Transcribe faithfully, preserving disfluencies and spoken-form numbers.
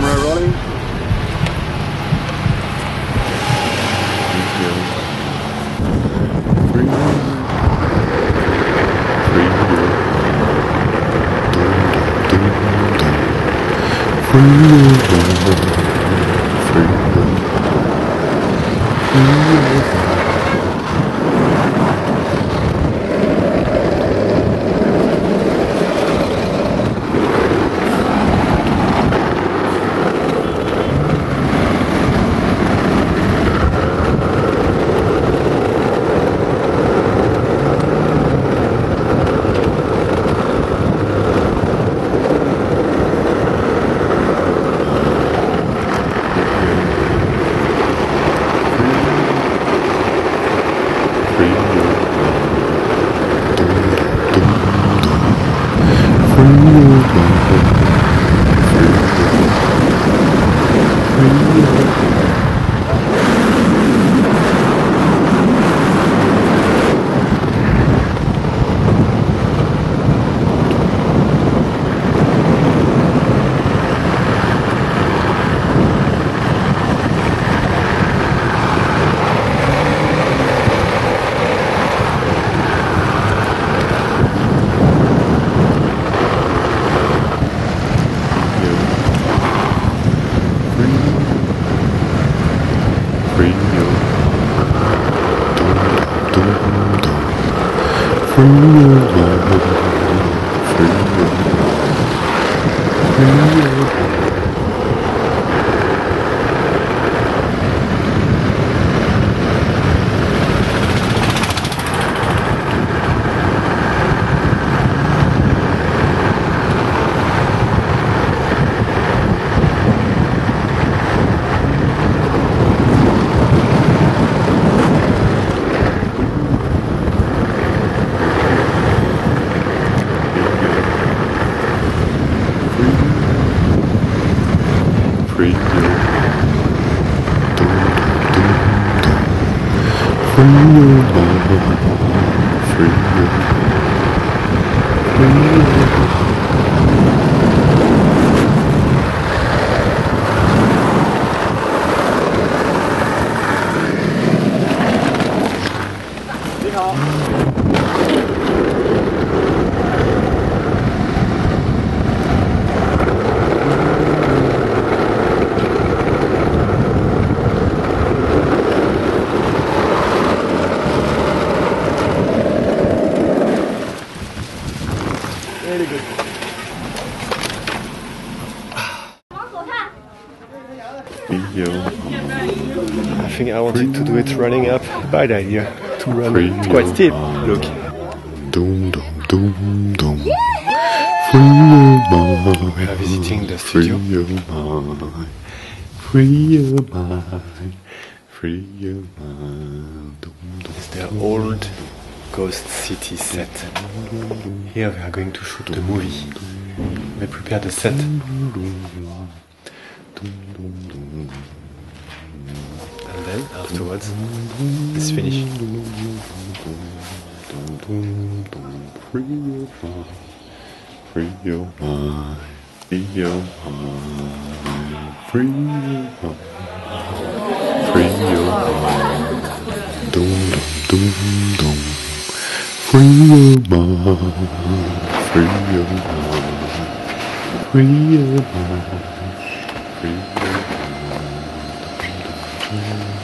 Camera rolling. I think I wanted to do it running up. Bad idea to run. It's quite steep. Look. Dum dum dum dum. We are visiting the studio. Free your mind. Free your mind. Free your mind. It's their old ghost city set. Here we are going to shoot the movie. We prepare the set. And then afterwards, it's finished. Free your mind. Free your mind. Free your mind. Free your mind. Free your mind. Dum dum dum dum. Free your mind. Free your mind. Free your mind. Free your mind.